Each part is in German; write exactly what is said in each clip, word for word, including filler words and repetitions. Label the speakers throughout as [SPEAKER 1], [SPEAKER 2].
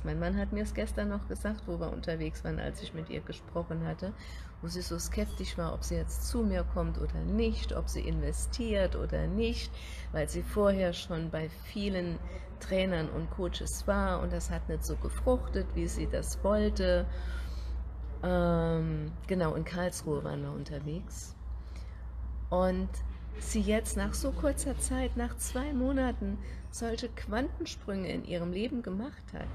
[SPEAKER 1] Mein Mann hat mir es gestern noch gesagt, wo wir unterwegs waren, als ich mit ihr gesprochen hatte, wo sie so skeptisch war, ob sie jetzt zu mir kommt oder nicht, ob sie investiert oder nicht, weil sie vorher schon bei vielen Trainern und Coaches war und das hat nicht so gefruchtet, wie sie das wollte. Ähm, genau, in Karlsruhe waren wir unterwegs. Und sie jetzt nach so kurzer Zeit, nach zwei Monaten, solche Quantensprünge in ihrem Leben gemacht hat.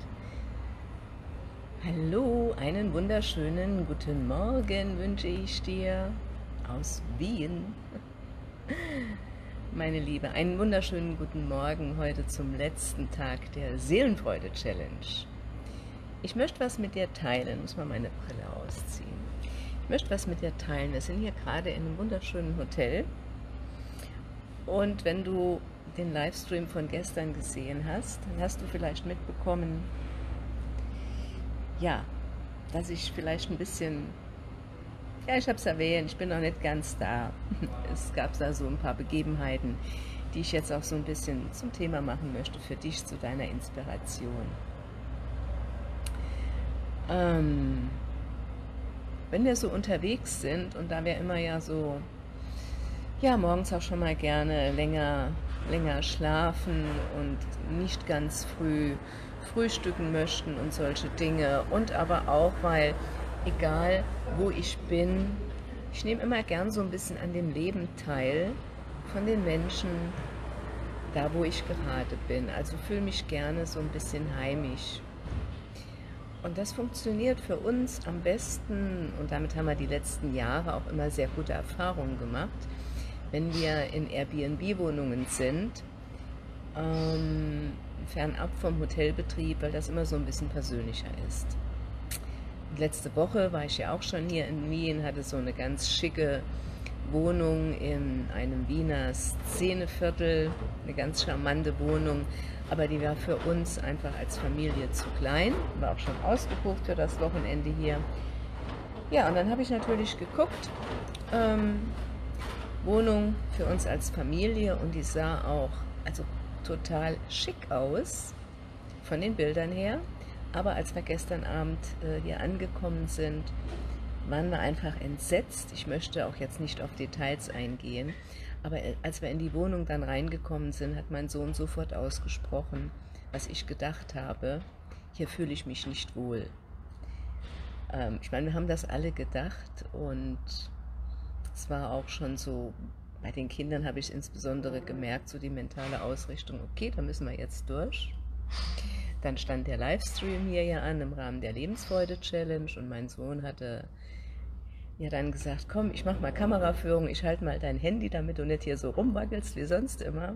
[SPEAKER 1] Hallo, einen wunderschönen guten Morgen wünsche ich dir aus Wien. Meine Liebe, einen wunderschönen guten Morgen heute zum letzten Tag der Seelenfreude-Challenge. Ich möchte was mit dir teilen, muss mal meine Brille ausziehen. Ich möchte was mit dir teilen. Wir sind hier gerade in einem wunderschönen Hotel. Und wenn du den Livestream von gestern gesehen hast, dann hast du vielleicht mitbekommen, ja, dass ich vielleicht ein bisschen, ja, ich habe es erwähnt, ich bin noch nicht ganz da. Es gab da so ein paar Begebenheiten, die ich jetzt auch so ein bisschen zum Thema machen möchte für dich, zu deiner Inspiration. Ähm, wenn wir so unterwegs sind und da wir immer ja so, ja, morgens auch schon mal gerne länger, länger schlafen und nicht ganz früh frühstücken möchten und solche Dinge, und aber auch, weil egal wo ich bin, ich nehme immer gern so ein bisschen an dem Leben teil von den Menschen, da wo ich gerade bin, also fühle mich gerne so ein bisschen heimisch. Und das funktioniert für uns am besten, und damit haben wir die letzten Jahre auch immer sehr gute Erfahrungen gemacht, wenn wir in Airbnb-Wohnungen sind, ähm, fernab vom Hotelbetrieb, weil das immer so ein bisschen persönlicher ist. Und letzte Woche war ich ja auch schon hier in Wien, hatte so eine ganz schicke Wohnung in einem Wiener Szeneviertel, eine ganz charmante Wohnung, aber die war für uns einfach als Familie zu klein, war auch schon ausgebucht für das Wochenende hier. Ja, und dann habe ich natürlich geguckt, ähm, Wohnung für uns als Familie, und die sah auch also total schick aus, von den Bildern her, aber als wir gestern Abend äh, hier angekommen sind, waren wir einfach entsetzt. Ich möchte auch jetzt nicht auf Details eingehen, aber als wir in die Wohnung dann reingekommen sind, hat mein Sohn sofort ausgesprochen, was ich gedacht habe: Hier fühle ich mich nicht wohl. Ähm, ich meine, wir haben das alle gedacht, und es war auch schon so, bei den Kindern habe ich insbesondere gemerkt, so die mentale Ausrichtung, okay, da müssen wir jetzt durch. Dann stand der Livestream hier ja an im Rahmen der Lebensfreude-Challenge, und mein Sohn hatte ja dann gesagt, komm, ich mache mal Kameraführung, ich halte mal dein Handy, damit du nicht hier so rumwackelst wie sonst immer.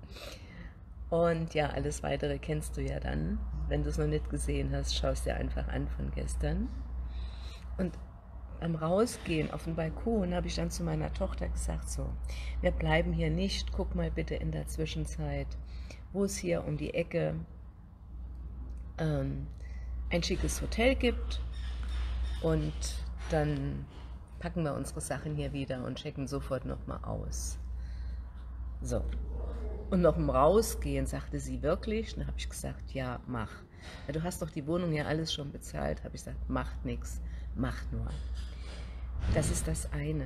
[SPEAKER 1] Und ja, alles Weitere kennst du ja dann. Wenn du es noch nicht gesehen hast, schaust dir einfach an von gestern. Und beim Rausgehen auf den Balkon habe ich dann zu meiner Tochter gesagt, so, wir bleiben hier nicht, guck mal bitte in der Zwischenzeit, wo es hier um die Ecke ähm, ein schickes Hotel gibt, und dann packen wir unsere Sachen hier wieder und checken sofort nochmal aus. So, und noch im Rausgehen sagte sie wirklich, dann habe ich gesagt, ja, mach. Ja, du hast doch die Wohnung ja alles schon bezahlt, habe ich gesagt, macht nichts, mach nur. Das ist das eine.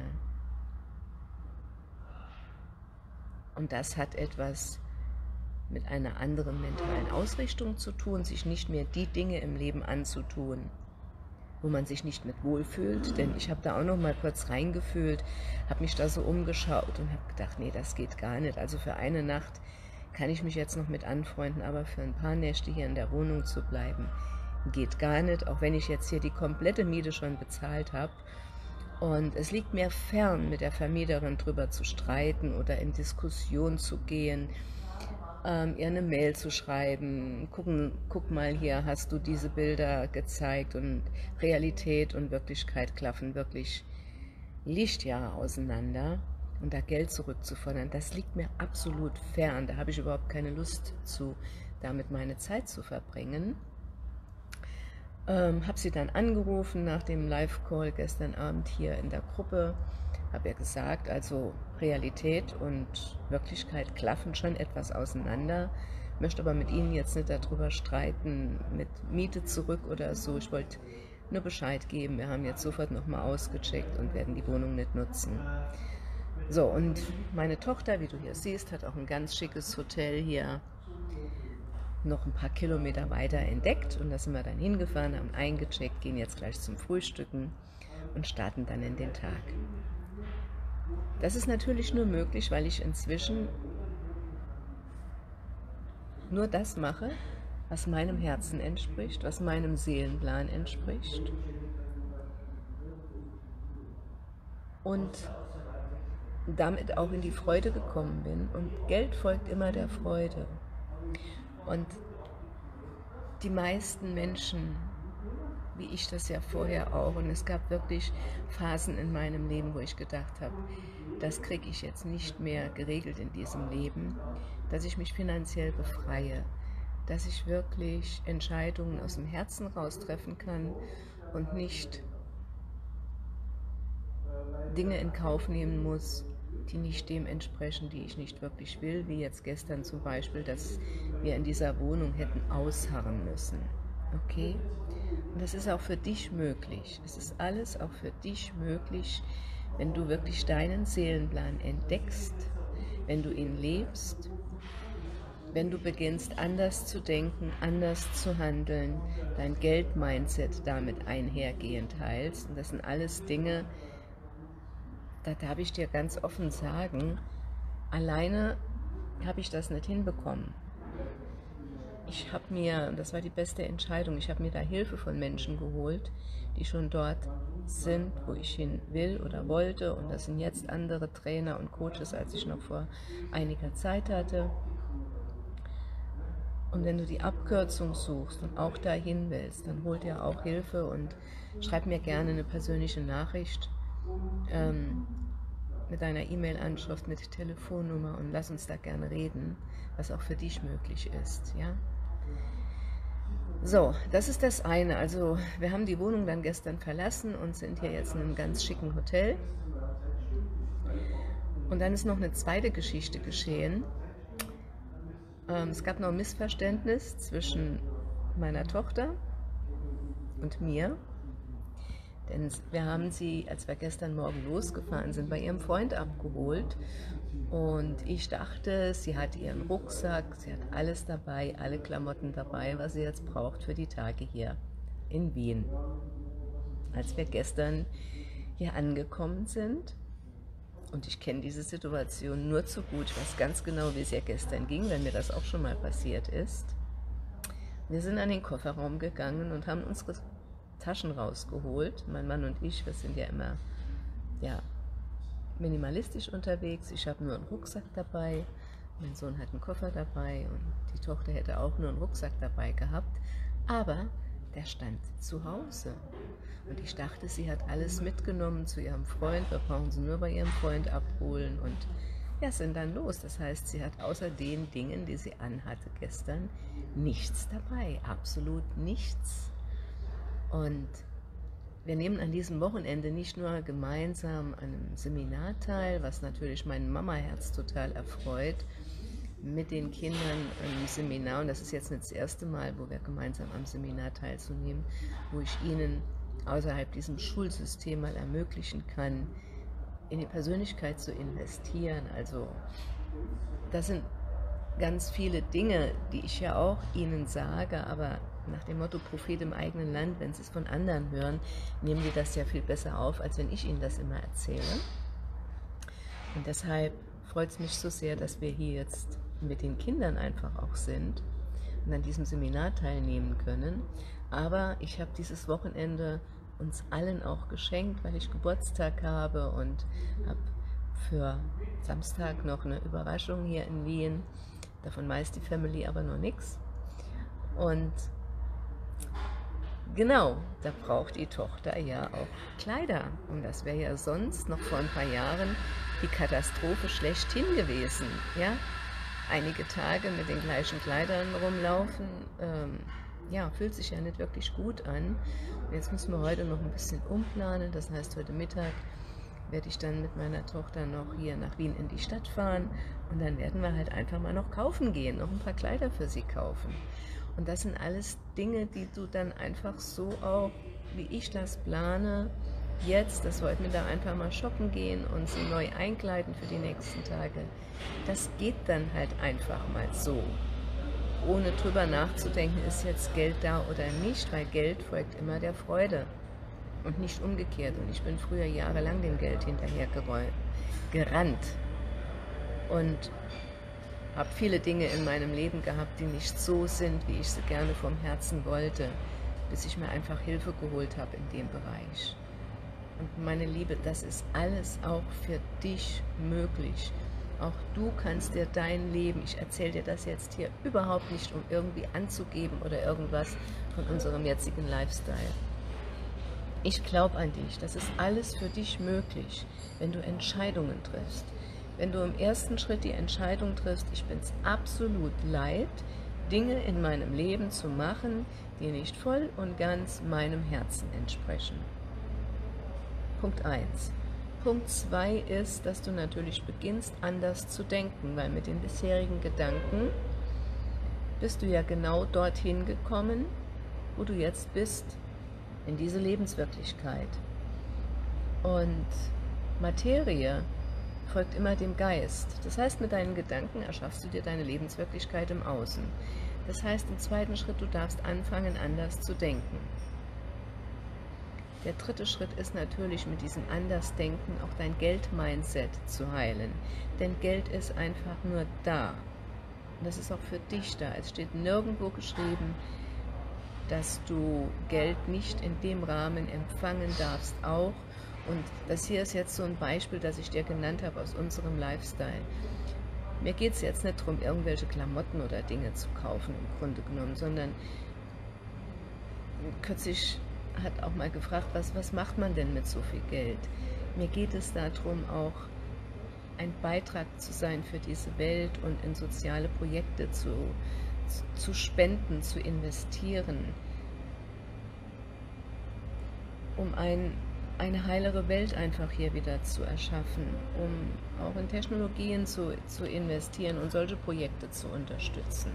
[SPEAKER 1] Und das hat etwas mit einer anderen mentalen Ausrichtung zu tun, sich nicht mehr die Dinge im Leben anzutun, wo man sich nicht mit wohlfühlt. Denn ich habe da auch noch mal kurz reingefühlt, habe mich da so umgeschaut und habe gedacht, nee, das geht gar nicht. Also für eine Nacht kann ich mich jetzt noch mit anfreunden, aber für ein paar Nächte hier in der Wohnung zu bleiben, geht gar nicht, auch wenn ich jetzt hier die komplette Miete schon bezahlt habe. Und es liegt mir fern, mit der Vermieterin drüber zu streiten oder in Diskussion zu gehen, ähm, ihr eine Mail zu schreiben, gucken, guck mal hier, hast du diese Bilder gezeigt, und Realität und Wirklichkeit klaffen wirklich Lichtjahre auseinander, und da Geld zurückzufordern, das liegt mir absolut fern, da habe ich überhaupt keine Lust zu, damit meine Zeit zu verbringen. Ähm, habe sie dann angerufen nach dem Live-Call gestern Abend hier in der Gruppe, habe ihr gesagt, also Realität und Wirklichkeit klaffen schon etwas auseinander, möchte aber mit Ihnen jetzt nicht darüber streiten, mit Miete zurück oder so. Ich wollte nur Bescheid geben. Wir haben jetzt sofort nochmal ausgecheckt und werden die Wohnung nicht nutzen. So, und meine Tochter, wie du hier siehst, hat auch ein ganz schickes Hotel hier noch ein paar Kilometer weiter entdeckt. Und da sind wir dann hingefahren, haben eingecheckt, gehen jetzt gleich zum Frühstücken und starten dann in den Tag. Das ist natürlich nur möglich, weil ich inzwischen nur das mache, was meinem Herzen entspricht, was meinem Seelenplan entspricht. Und damit auch in die Freude gekommen bin. Und Geld folgt immer der Freude. Und die meisten Menschen, wie ich das ja vorher auch, und es gab wirklich Phasen in meinem Leben, wo ich gedacht habe, das kriege ich jetzt nicht mehr geregelt in diesem Leben, dass ich mich finanziell befreie, dass ich wirklich Entscheidungen aus dem Herzen raus treffen kann und nicht Dinge in Kauf nehmen muss, die nicht dem entsprechen, die ich nicht wirklich will, wie jetzt gestern zum Beispiel, dass wir in dieser Wohnung hätten ausharren müssen. Okay? Und das ist auch für dich möglich. Es ist alles auch für dich möglich, wenn du wirklich deinen Seelenplan entdeckst, wenn du ihn lebst, wenn du beginnst anders zu denken, anders zu handeln, dein Geld-Mindset damit einhergehend teilst. Und das sind alles Dinge, da darf ich dir ganz offen sagen, alleine habe ich das nicht hinbekommen. Ich habe mir, das war die beste Entscheidung, ich habe mir da Hilfe von Menschen geholt, die schon dort sind, wo ich hin will oder wollte. Und das sind jetzt andere Trainer und Coaches, als ich noch vor einiger Zeit hatte. Und wenn du die Abkürzung suchst und auch dahin willst, dann hol dir auch Hilfe und schreib mir gerne eine persönliche Nachricht ähm, mit deiner E-Mail-Anschrift, mit Telefonnummer und lass uns da gerne reden, was auch für dich möglich ist. Ja? So, das ist das eine. Also wir haben die Wohnung dann gestern verlassen und sind hier jetzt in einem ganz schicken Hotel. Und dann ist noch eine zweite Geschichte geschehen. Ähm, es gab noch ein Missverständnis zwischen meiner Tochter und mir. Denn wir haben sie, als wir gestern Morgen losgefahren sind, bei ihrem Freund abgeholt. Und ich dachte, sie hat ihren Rucksack, sie hat alles dabei, alle Klamotten dabei, was sie jetzt braucht für die Tage hier in Wien. Als wir gestern hier angekommen sind, und ich kenne diese Situation nur zu gut, ich weiß ganz genau, wie es ja gestern ging, wenn mir das auch schon mal passiert ist. Wir sind an den Kofferraum gegangen und haben unsere Taschen rausgeholt. Mein Mann und ich, wir sind ja immer ja, minimalistisch unterwegs. Ich habe nur einen Rucksack dabei, mein Sohn hat einen Koffer dabei und die Tochter hätte auch nur einen Rucksack dabei gehabt. Aber der stand zu Hause. Und ich dachte, sie hat alles mitgenommen zu ihrem Freund. Wir brauchen sie nur bei ihrem Freund abholen. Und ja, sind dann los. Das heißt, sie hat außer den Dingen, die sie anhatte gestern, nichts dabei. Absolut nichts. Und wir nehmen an diesem Wochenende nicht nur gemeinsam an einem Seminar teil, was natürlich mein Mama-Herz total erfreut, mit den Kindern im Seminar. Und das ist jetzt nicht das erste Mal, wo wir gemeinsam am Seminar teilzunehmen, wo ich ihnen außerhalb diesem Schulsystem mal ermöglichen kann, in die Persönlichkeit zu investieren. Also das sind ganz viele Dinge, die ich ja auch ihnen sage, aber nach dem Motto Prophet im eigenen Land, wenn sie es von anderen hören, nehmen die das ja viel besser auf, als wenn ich ihnen das immer erzähle. Und deshalb freut es mich so sehr, dass wir hier jetzt mit den Kindern einfach auch sind und an diesem Seminar teilnehmen können. Aber ich habe dieses Wochenende uns allen auch geschenkt, weil ich Geburtstag habe und habe für Samstag noch eine Überraschung hier in Wien. Davon weiß die Family aber noch nichts. Und genau, da braucht die Tochter ja auch Kleider. Und das wäre ja sonst noch vor ein paar Jahren die Katastrophe schlechthin gewesen. Ja? Einige Tage mit den gleichen Kleidern rumlaufen, ähm, ja, fühlt sich ja nicht wirklich gut an. Und jetzt müssen wir heute noch ein bisschen umplanen. Das heißt, heute Mittag werde ich dann mit meiner Tochter noch hier nach Wien in die Stadt fahren und dann werden wir halt einfach mal noch kaufen gehen, noch ein paar Kleider für sie kaufen. Und das sind alles Dinge, die du dann einfach so auch, wie ich das plane, jetzt, dass wir heute mit da einfach mal shoppen gehen und sie neu einkleiden für die nächsten Tage, das geht dann halt einfach mal so. Ohne drüber nachzudenken, ist jetzt Geld da oder nicht, weil Geld folgt immer der Freude und nicht umgekehrt. Und ich bin früher jahrelang dem Geld hinterher gerannt und habe viele Dinge in meinem Leben gehabt, die nicht so sind, wie ich sie gerne vom Herzen wollte, bis ich mir einfach Hilfe geholt habe in dem Bereich. Und meine Liebe, das ist alles auch für dich möglich. Auch du kannst dir dein Leben, ich erzähle dir das jetzt hier überhaupt nicht, um irgendwie anzugeben oder irgendwas von unserem jetzigen Lifestyle. Ich glaube an dich, das ist alles für dich möglich, wenn du Entscheidungen triffst. Wenn du im ersten Schritt die Entscheidung triffst, ich bin es absolut leid, Dinge in meinem Leben zu machen, die nicht voll und ganz meinem Herzen entsprechen. Punkt eins. Punkt zwei ist, dass du natürlich beginnst, anders zu denken, weil mit den bisherigen Gedanken bist du ja genau dorthin gekommen, wo du jetzt bist, in diese Lebenswirklichkeit. Und Materie folgt immer dem Geist. Das heißt, mit deinen Gedanken erschaffst du dir deine Lebenswirklichkeit im Außen. Das heißt, im zweiten Schritt, du darfst anfangen, anders zu denken. Der dritte Schritt ist natürlich, mit diesem Andersdenken auch dein Geld-Mindset zu heilen. Denn Geld ist einfach nur da. Und das ist auch für dich da. Es steht nirgendwo geschrieben, dass du Geld nicht in dem Rahmen empfangen darfst auch. Und das hier ist jetzt so ein Beispiel, das ich dir genannt habe aus unserem Lifestyle. Mir geht es jetzt nicht darum, irgendwelche Klamotten oder Dinge zu kaufen im Grunde genommen, sondern kürzlich hat auch mal gefragt, was, was macht man denn mit so viel Geld? Mir geht es darum, auch ein Beitrag zu sein für diese Welt und in soziale Projekte zu, zu spenden, zu investieren, um ein, eine heilere Welt einfach hier wieder zu erschaffen, um auch in Technologien zu, zu investieren und solche Projekte zu unterstützen.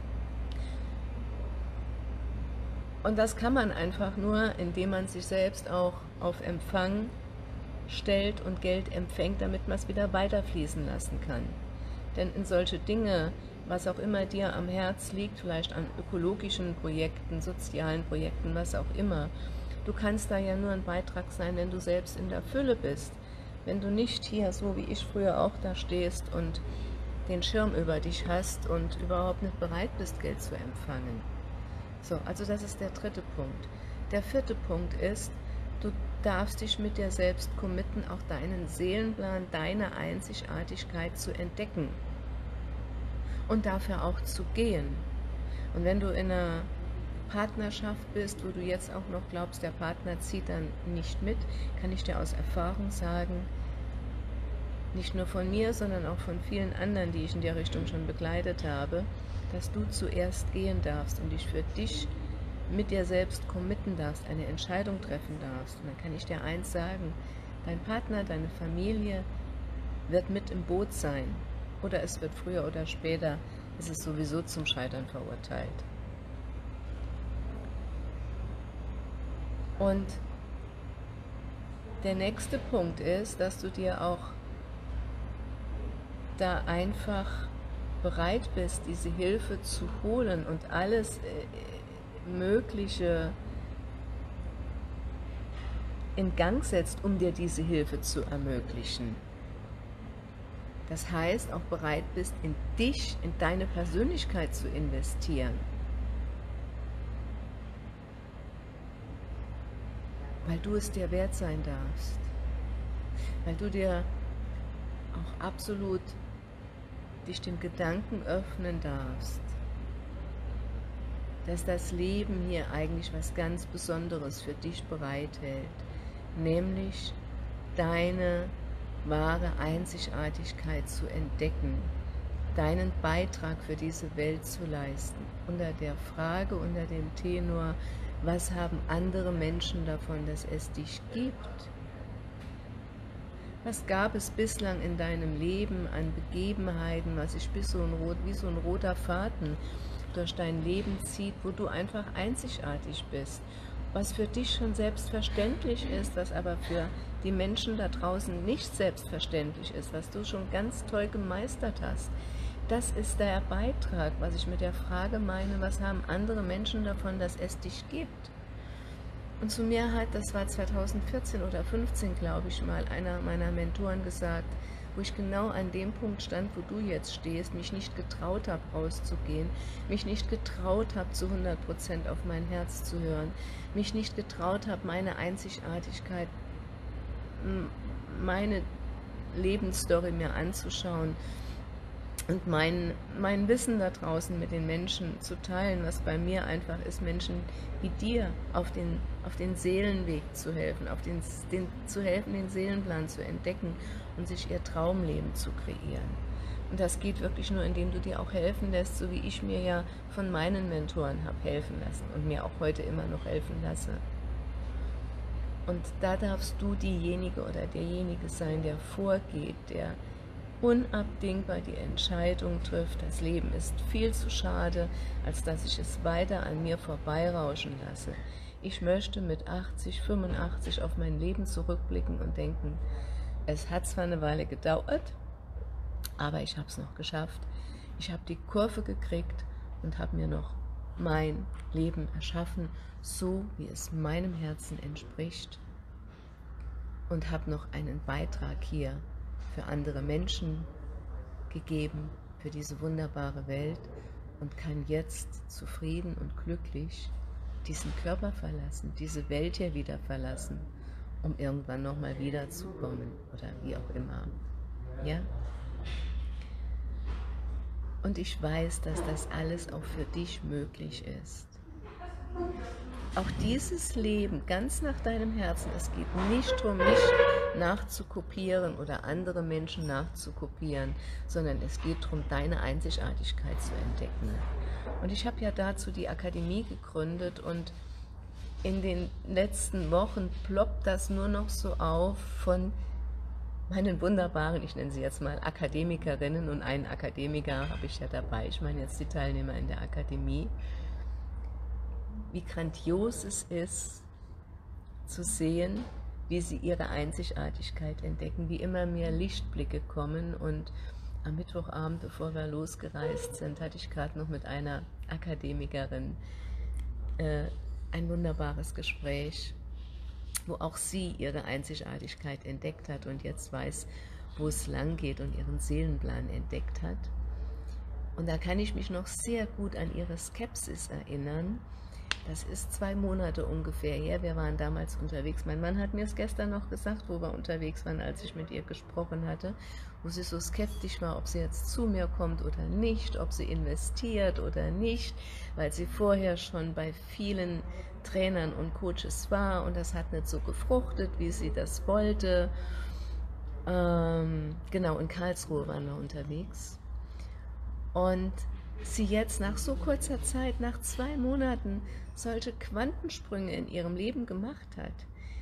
[SPEAKER 1] Und das kann man einfach nur, indem man sich selbst auch auf Empfang stellt und Geld empfängt, damit man es wieder weiterfließen lassen kann. Denn in solche Dinge, was auch immer dir am Herz liegt, vielleicht an ökologischen Projekten, sozialen Projekten, was auch immer, du kannst da ja nur ein Beitrag sein, wenn du selbst in der Fülle bist. Wenn du nicht hier, so wie ich früher auch da stehst und den Schirm über dich hast und überhaupt nicht bereit bist, Geld zu empfangen. So, also das ist der dritte Punkt. Der vierte Punkt ist, du darfst dich mit dir selbst committen, auch deinen Seelenplan, deine Einzigartigkeit zu entdecken und dafür auch zu gehen. Und wenn du in einer Partnerschaft bist, wo du jetzt auch noch glaubst, der Partner zieht dann nicht mit, kann ich dir aus Erfahrung sagen, nicht nur von mir, sondern auch von vielen anderen, die ich in der Richtung schon begleitet habe, dass du zuerst gehen darfst und dich für dich mit dir selbst committen darfst, eine Entscheidung treffen darfst. Und dann kann ich dir eins sagen, dein Partner, deine Familie wird mit im Boot sein. Oder es wird früher oder später, es ist sowieso zum Scheitern verurteilt. Und der nächste Punkt ist, dass du dir auch da einfach bereit bist, diese Hilfe zu holen und alles äh, Mögliche in Gang setzt, um dir diese Hilfe zu ermöglichen. Das heißt, auch bereit bist, in dich, in deine Persönlichkeit zu investieren. Weil du es dir wert sein darfst. Weil du dir auch absolut dich dem Gedanken öffnen darfst, dass das Leben hier eigentlich was ganz Besonderes für dich bereithält, nämlich deine wahre Einzigartigkeit zu entdecken, deinen Beitrag für diese Welt zu leisten, unter der Frage, unter dem Tenor, was haben andere Menschen davon, dass es dich gibt? Was gab es bislang in deinem Leben an Begebenheiten, was sich bis so ein rot, wie so ein roter Faden durch dein Leben zieht, wo du einfach einzigartig bist, was für dich schon selbstverständlich ist, was aber für die Menschen da draußen nicht selbstverständlich ist, was du schon ganz toll gemeistert hast. Das ist der Beitrag, was ich mit der Frage meine, was haben andere Menschen davon, dass es dich gibt? Und zu mir hat, das war zweitausendvierzehn oder fünfzehn, glaube ich mal, einer meiner Mentoren gesagt, wo ich genau an dem Punkt stand, wo du jetzt stehst, mich nicht getraut habe, rauszugehen, mich nicht getraut habe, zu hundert Prozent auf mein Herz zu hören, mich nicht getraut habe, meine Einzigartigkeit, meine Lebensstory mir anzuschauen und mein, mein Wissen da draußen mit den Menschen zu teilen, was bei mir einfach ist, Menschen wie dir auf den, auf den Seelenweg zu helfen, auf den, den, zu helfen, den Seelenplan zu entdecken und sich ihr Traumleben zu kreieren. Und das geht wirklich nur, indem du dir auch helfen lässt, so wie ich mir ja von meinen Mentoren habe helfen lassen und mir auch heute immer noch helfen lasse. Und da darfst du diejenige oder derjenige sein, der vorgeht, der unabdingbar die Entscheidung trifft, das Leben ist viel zu schade, als dass ich es weiter an mir vorbeirauschen lasse. Ich möchte mit achtzig, fünfundachtzig auf mein Leben zurückblicken und denken, es hat zwar eine Weile gedauert, aber ich habe es noch geschafft. Ich habe die Kurve gekriegt und habe mir noch mein Leben erschaffen, so wie es meinem Herzen entspricht, und habe noch einen Beitrag hier für andere Menschen gegeben, für diese wunderbare Welt, und kann jetzt zufrieden und glücklich diesen Körper verlassen, diese Welt hier wieder verlassen, um irgendwann nochmal wiederzukommen oder wie auch immer. Ja? Und ich weiß, dass das alles auch für dich möglich ist. Auch dieses Leben ganz nach deinem Herzen, es geht nicht darum, mich nachzukopieren oder andere Menschen nachzukopieren, sondern es geht darum, deine Einzigartigkeit zu entdecken. Und ich habe ja dazu die Akademie gegründet und in den letzten Wochen ploppt das nur noch so auf von meinen wunderbaren, ich nenne sie jetzt mal Akademikerinnen, und einen Akademiker habe ich ja dabei, ich meine jetzt die Teilnehmer in der Akademie, wie grandios es ist, zu sehen, wie sie ihre Einzigartigkeit entdecken, wie immer mehr Lichtblicke kommen. Und am Mittwochabend, bevor wir losgereist sind, hatte ich gerade noch mit einer Akademikerin äh, ein wunderbares Gespräch, wo auch sie ihre Einzigartigkeit entdeckt hat und jetzt weiß, wo es lang geht und ihren Seelenplan entdeckt hat. Und da kann ich mich noch sehr gut an ihre Skepsis erinnern. Das ist zwei Monate ungefähr her, wir waren damals unterwegs. Mein Mann hat mir es gestern noch gesagt, wo wir unterwegs waren, als ich mit ihr gesprochen hatte, wo sie so skeptisch war, ob sie jetzt zu mir kommt oder nicht, ob sie investiert oder nicht, weil sie vorher schon bei vielen Trainern und Coaches war und das hat nicht so gefruchtet, wie sie das wollte. Ähm, genau, in Karlsruhe waren wir unterwegs. Und sie jetzt nach so kurzer Zeit, nach zwei Monaten, solche Quantensprünge in ihrem Leben gemacht hat.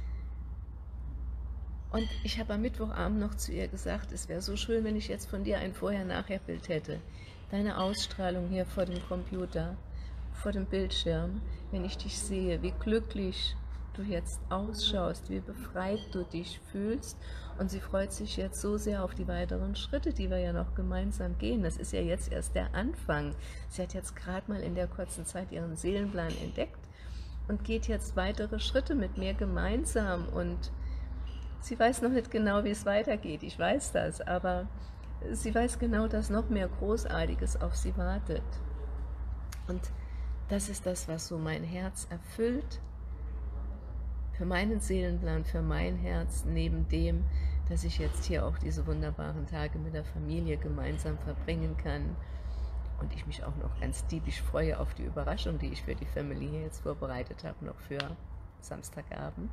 [SPEAKER 1] Und ich habe am Mittwochabend noch zu ihr gesagt, es wäre so schön, wenn ich jetzt von dir ein Vorher-Nachher-Bild hätte. Deine Ausstrahlung hier vor dem Computer, vor dem Bildschirm, wenn ich dich sehe, wie glücklich du jetzt ausschaust, wie befreit du dich fühlst. Und sie freut sich jetzt so sehr auf die weiteren Schritte, die wir ja noch gemeinsam gehen. Das ist ja jetzt erst der Anfang. Sie hat jetzt gerade mal in der kurzen Zeit ihren Seelenplan entdeckt und geht jetzt weitere Schritte mit mir gemeinsam. Und sie weiß noch nicht genau, wie es weitergeht. Ich weiß das, aber sie weiß genau, dass noch mehr Großartiges auf sie wartet. Und das ist das, was so mein Herz erfüllt, für meinen Seelenplan, für mein Herz, neben dem, dass ich jetzt hier auch diese wunderbaren Tage mit der Familie gemeinsam verbringen kann und ich mich auch noch ganz diebisch freue auf die Überraschung, die ich für die Familie jetzt vorbereitet habe, noch für Samstagabend.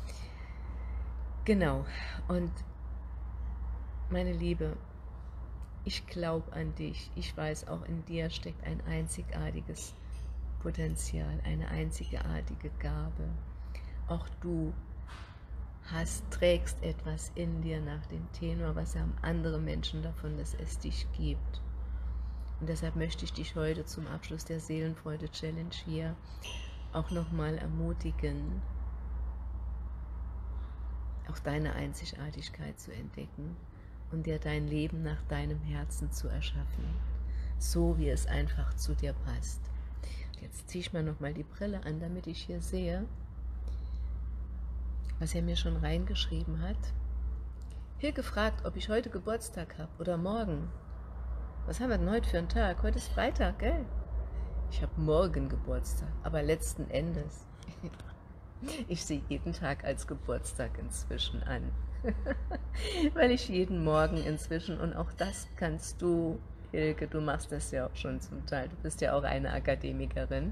[SPEAKER 1] Genau, und meine Liebe, ich glaube an dich, ich weiß, auch in dir steckt ein einzigartiges Potenzial, eine einzigartige Gabe. Auch du hast, trägst etwas in dir nach dem Tenor, was haben andere Menschen davon, dass es dich gibt. Und deshalb möchte ich dich heute zum Abschluss der Seelenfreude-Challenge hier auch nochmal ermutigen, auch deine Einzigartigkeit zu entdecken und dir dein Leben nach deinem Herzen zu erschaffen, so wie es einfach zu dir passt. Jetzt ziehe ich mir nochmal die Brille an, damit ich hier sehe, was er mir schon reingeschrieben hat. Hier gefragt, ob ich heute Geburtstag habe oder morgen. Was haben wir denn heute für einen Tag? Heute ist Freitag, gell? Ich habe morgen Geburtstag, aber letzten Endes, ich sehe jeden Tag als Geburtstag inzwischen an. Weil ich jeden Morgen inzwischen, und auch das kannst du, Hilke, du machst das ja auch schon zum Teil, du bist ja auch eine Akademikerin.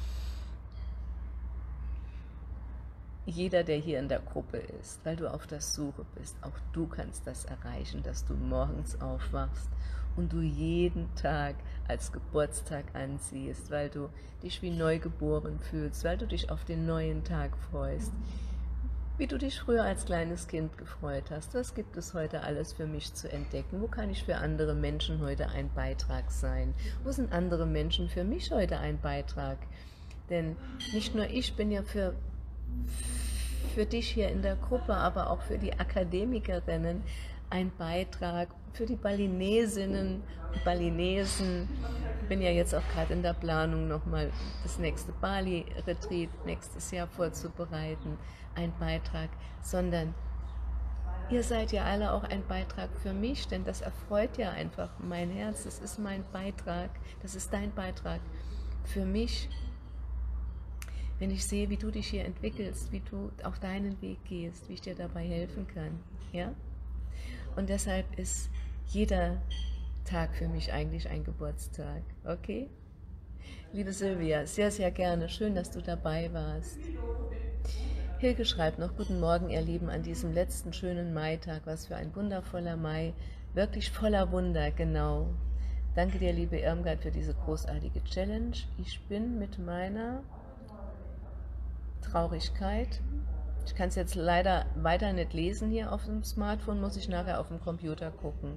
[SPEAKER 1] Jeder, der hier in der Gruppe ist, weil du auf der Suche bist, auch du kannst das erreichen, dass du morgens aufwachst und du jeden Tag als Geburtstag ansiehst, weil du dich wie neugeboren fühlst, weil du dich auf den neuen Tag freust, wie du dich früher als kleines Kind gefreut hast. Was gibt es heute alles für mich zu entdecken? Wo kann ich für andere Menschen heute ein Beitrag sein? Wo sind andere Menschen für mich heute ein Beitrag? Denn nicht nur ich bin ja für für dich hier in der Gruppe, aber auch für die Akademikerinnen ein Beitrag, für die Balinesinnen und Balinesen. Ich bin ja jetzt auch gerade in der Planung, nochmal das nächste Bali-Retreat nächstes Jahr vorzubereiten, ein Beitrag, sondern ihr seid ja alle auch ein Beitrag für mich, denn das erfreut ja einfach mein Herz, das ist mein Beitrag, das ist dein Beitrag für mich. Wenn ich sehe, wie du dich hier entwickelst, wie du auf deinen Weg gehst, wie ich dir dabei helfen kann. Ja? Und deshalb ist jeder Tag für mich eigentlich ein Geburtstag. Okay? Liebe Silvia, sehr, sehr gerne. Schön, dass du dabei warst. Hilke schreibt noch, guten Morgen, ihr Lieben, an diesem letzten schönen Maitag. Was für ein wundervoller Mai. Wirklich voller Wunder, genau. Danke dir, liebe Irmgard, für diese großartige Challenge. Ich bin mit meiner Traurigkeit. Ich kann es jetzt leider weiter nicht lesen hier auf dem Smartphone, muss ich nachher auf dem Computer gucken.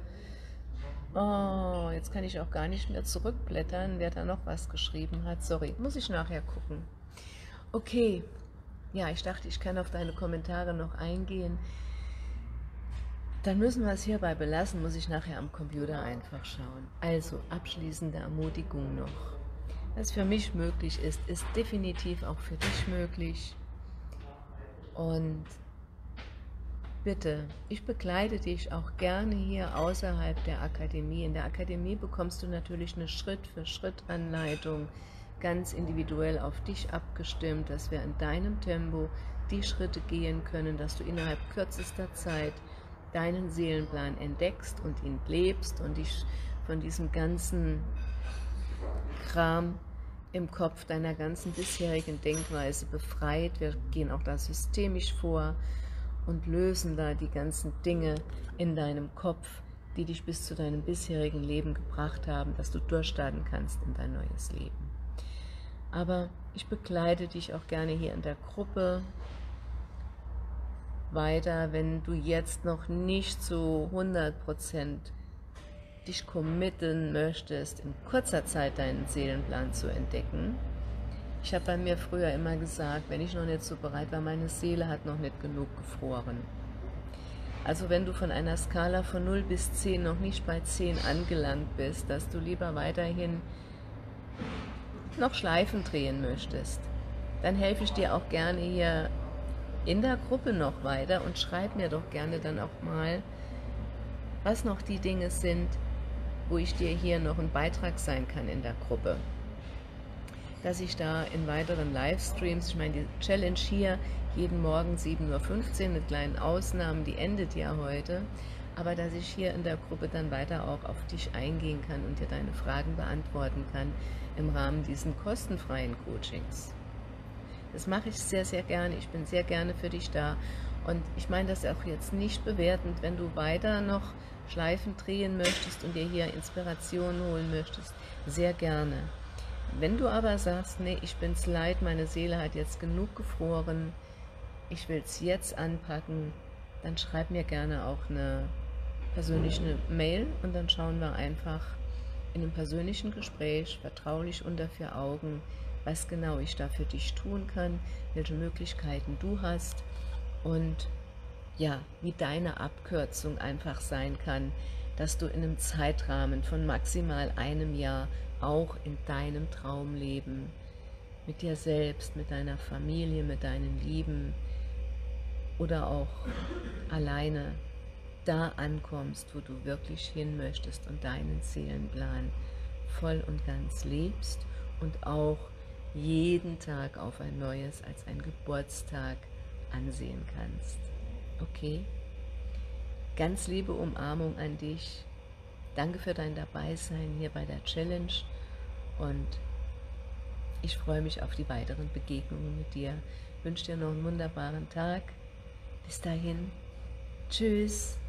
[SPEAKER 1] Oh, jetzt kann ich auch gar nicht mehr zurückblättern, wer da noch was geschrieben hat. Sorry, muss ich nachher gucken. Okay, ja, ich dachte, ich kann auf deine Kommentare noch eingehen. Dann müssen wir es hierbei belassen, muss ich nachher am Computer einfach schauen. Also, abschließende Ermutigung noch. Was für mich möglich ist, ist definitiv auch für dich möglich. Und bitte, ich begleite dich auch gerne hier außerhalb der Akademie. In der Akademie bekommst du natürlich eine Schritt-für-Schritt-Anleitung, ganz individuell auf dich abgestimmt, dass wir in deinem Tempo die Schritte gehen können, dass du innerhalb kürzester Zeit deinen Seelenplan entdeckst und ihn lebst und dich von diesem ganzen Kram im Kopf deiner ganzen bisherigen Denkweise befreit. Wir gehen auch da systemisch vor und lösen da die ganzen Dinge in deinem Kopf, die dich bis zu deinem bisherigen Leben gebracht haben, dass du durchstarten kannst in dein neues Leben. Aber ich begleite dich auch gerne hier in der Gruppe weiter, wenn du jetzt noch nicht zu hundert Prozent dich committen möchtest, in kurzer Zeit deinen Seelenplan zu entdecken. Ich habe bei mir früher immer gesagt, wenn ich noch nicht so bereit war, meine Seele hat noch nicht genug gefroren. Also wenn du von einer Skala von null bis zehn noch nicht bei zehn angelangt bist, dass du lieber weiterhin noch Schleifen drehen möchtest, dann helfe ich dir auch gerne hier in der Gruppe noch weiter und schreib mir doch gerne dann auch mal, was noch die Dinge sind, wo ich dir hier noch ein Beitrag sein kann in der Gruppe. Dass ich da in weiteren Livestreams, ich meine die Challenge hier, jeden Morgen sieben Uhr fünfzehn mit kleinen Ausnahmen, die endet ja heute, aber dass ich hier in der Gruppe dann weiter auch auf dich eingehen kann und dir deine Fragen beantworten kann im Rahmen diesen kostenfreien Coachings. Das mache ich sehr, sehr gerne. Ich bin sehr gerne für dich da. Und ich meine das auch jetzt nicht bewertend, wenn du weiter noch Schleifen drehen möchtest und dir hier Inspiration holen möchtest, sehr gerne. Wenn du aber sagst, nee, ich bin's leid, meine Seele hat jetzt genug gefroren, ich will es jetzt anpacken, dann schreib mir gerne auch eine persönliche Mail und dann schauen wir einfach in einem persönlichen Gespräch, vertraulich unter vier Augen, was genau ich da für dich tun kann, welche Möglichkeiten du hast und ja, wie deine Abkürzung einfach sein kann, dass du in einem Zeitrahmen von maximal einem Jahr auch in deinem Traumleben mit dir selbst, mit deiner Familie, mit deinen Lieben oder auch alleine da ankommst, wo du wirklich hin möchtest und deinen Seelenplan voll und ganz lebst und auch jeden Tag auf ein neues als ein Geburtstag ansehen kannst. Okay? Ganz liebe Umarmung an dich. Danke für dein Dabeisein hier bei der Challenge und ich freue mich auf die weiteren Begegnungen mit dir. Ich wünsche dir noch einen wunderbaren Tag. Bis dahin. Tschüss.